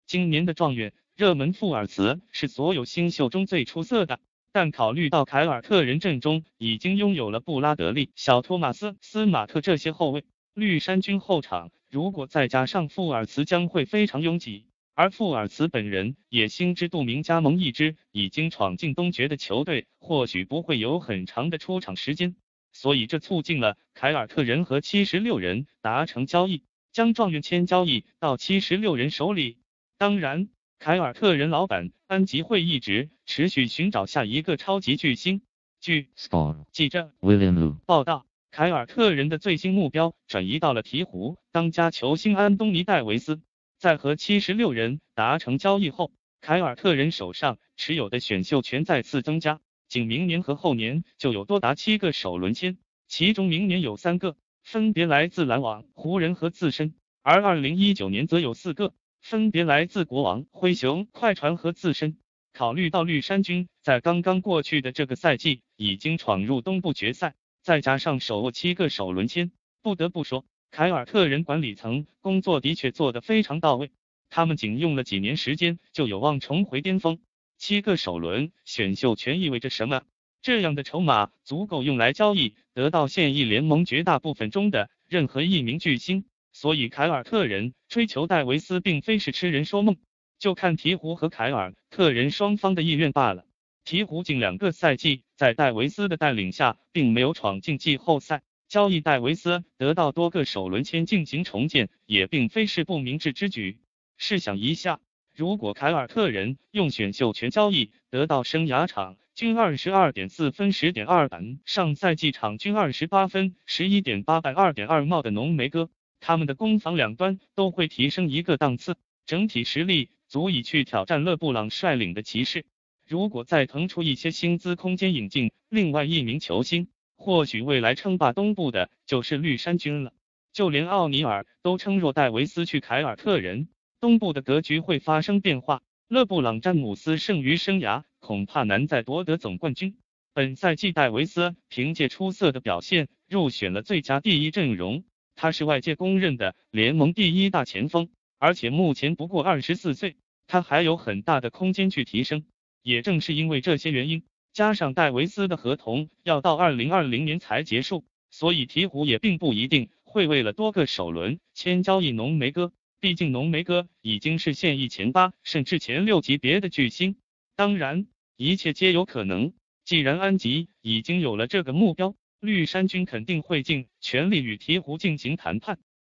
今年的状元热门富尔茨是所有新秀中最出色的，但考虑到凯尔特人阵中已经拥有了布拉德利、小托马斯、斯马特这些后卫，绿衫军后场如果再加上富尔茨将会非常拥挤。而富尔茨本人也心知肚明，加盟一支已经闯进东决的球队，或许不会有很长的出场时间，所以这促进了凯尔特人和76人达成交易，将状元签交易到76人手里。当然，凯尔特人老板安吉会一直持续寻找下一个超级巨星。据 Sport 记者 William Lu 报道，凯尔特人的最新目标转移到了鹈鹕，当家球星安东尼·戴维斯。在和76人达成交易后，凯尔特人手上持有的选秀权再次增加，仅明年和后年就有多达7个首轮签，其中明年有3个，分别来自篮网、湖人和自身，而2019年则有4个，分别来自国王、灰熊、快船和自身。考虑到绿衫军在刚刚过去的这个赛季已经闯入东部决赛，再加上手握7个首轮签，不得不说，凯尔特人管理层工作的确做得非常到位，他们仅用了几年时间就有望重回巅峰。7个首轮选秀权意味着什么？这样的筹码足够用来交易得到现役联盟绝大部分中的任何一名巨星，所以凯尔特人追求戴维斯并非是痴人说梦，就看鹈鹕和凯尔特人双方的意愿罢了。鹈鹕近2个赛季在戴维斯的带领下并没有闯进季后赛，交易戴维斯得到多个首轮签进行重建也并非是不明智之举。试想一下，如果凯尔特人用选秀权交易得到生涯场均 22.4 分 10.2 板，上赛季场均28分 11.8 板 2.2 帽的浓眉哥，他们的攻防两端都会提升一个档次，整体实力足以去挑战勒布朗率领的骑士。如果再腾出一些薪资空间，引进另外一名球星，或许未来称霸东部的就是绿衫军了。就连奥尼尔都称，若戴维斯去凯尔特人，东部的格局会发生变化。勒布朗詹姆斯剩余生涯恐怕难再夺得总冠军。本赛季戴维斯凭借出色的表现入选了最佳第一阵容，他是外界公认的联盟第1大前锋，而且目前不过24岁，他还有很大的空间去提升。也正是因为这些原因，加上戴维斯的合同要到2020年才结束，所以鹈鹕也并不一定会为了多个首轮签交易浓眉哥，毕竟浓眉哥已经是现役前8甚至前6级别的巨星。当然，一切皆有可能，既然安吉已经有了这个目标，绿衫军肯定会尽全力与鹈鹕进行谈判。